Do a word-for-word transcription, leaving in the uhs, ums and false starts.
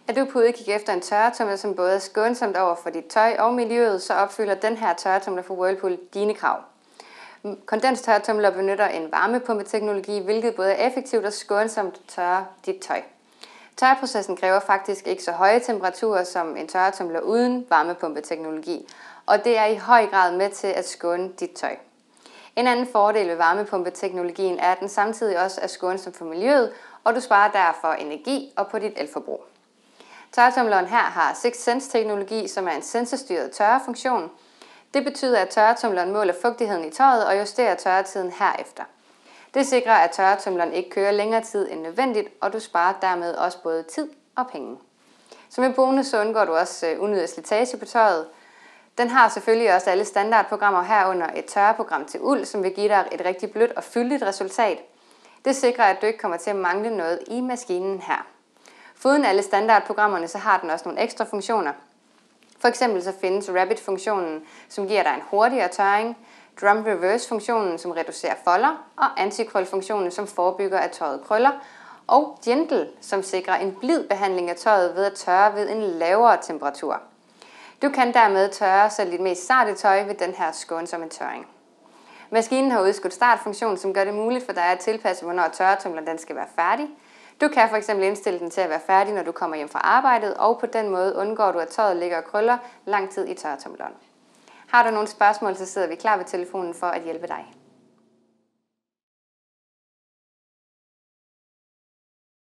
Er du på udkig efter en tørretumbler, som både er skånsomt over for dit tøj og miljøet, så opfylder den her tørretumbler fra Whirlpool dine krav. Kondenstørretumbler benytter en varmepumpeteknologi, hvilket både er effektivt og skånsomt tørrer dit tøj. Tørreprocessen kræver faktisk ikke så høje temperaturer som en tørretumbler uden varmepumpeteknologi, og det er i høj grad med til at skåne dit tøj. En anden fordel ved varmepumpeteknologien er, at den samtidig også er skånsom for miljøet, og du sparer derfor energi og på dit elforbrug. Tørretumbleren her har Six Sense-teknologi, som er en sensorstyret tørrefunktion. Det betyder, at tørretumbleren måler fugtigheden i tøjet og justerer tørretiden herefter. Det sikrer, at tørretumbleren ikke kører længere tid end nødvendigt, og du sparer dermed også både tid og penge. Som en bonus så undgår du også unødig slitage på tøjet. Den har selvfølgelig også alle standardprogrammer herunder et tørreprogram til uld, som vil give dig et rigtig blødt og fyldigt resultat. Det sikrer, at du ikke kommer til at mangle noget i maskinen her. Foruden alle standardprogrammerne, så har den også nogle ekstra funktioner. For eksempel så findes Rapid-funktionen, som giver dig en hurtigere tørring, Drum Reverse-funktionen, som reducerer folder, og Anti-krøl-funktionen, som forebygger, at tøjet krøller, og Gentle, som sikrer en blid behandling af tøjet ved at tørre ved en lavere temperatur. Du kan dermed tørre selv dit mest sarte tøj ved den her skånsomme tørring. Maskinen har udskudt startfunktion, som gør det muligt for dig at tilpasse, hvornår tørretumbleren den skal være færdig. Du kan fx indstille den til at være færdig, når du kommer hjem fra arbejdet, og på den måde undgår du, at tøjet ligger og krøller lang tid i tørretumbleren. Har du nogle spørgsmål, så sidder vi klar ved telefonen for at hjælpe dig.